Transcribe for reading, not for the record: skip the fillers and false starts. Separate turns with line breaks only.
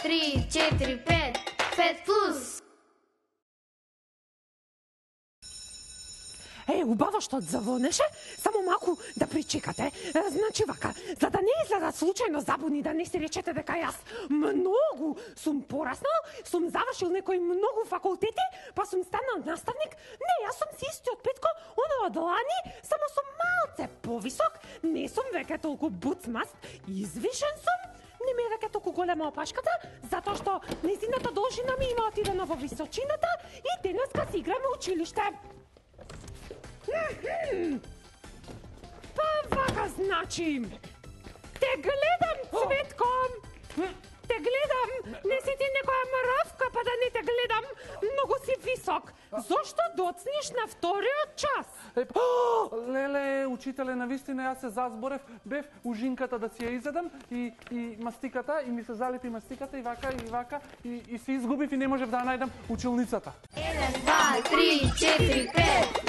3, 4, 5. 5 плюс.
Убаво што звонеше, само малку да причекате. Значи вака, за да не изгледа случајно забуни, да не си речете дека јас многу сум пораснал, сум завршил некои многу факултети, па сум станал наставник. Не, јас сум си истиот Петко, оно од лани, само сум малце повисок, не сум веќе толку буцмаст, извишен сум. Не ми е веќе толку голема опашката, затоа што незината должина ми има отидена во височината и денеска си играме училиште. Па вака значи, те гледам, Цветко, те гледам, не си ти некоја мравка па да не те гледам, многу си висок. Зошто доцниш на вториот час?
Леле, учителе, навистина јас се зазборев, бев ужинката да си ја изедам и мастиката, и ми се залепи мастиката и вака, и се изгубив и не можев да ја најдам училницата.
1, 2, 3, 4, 5.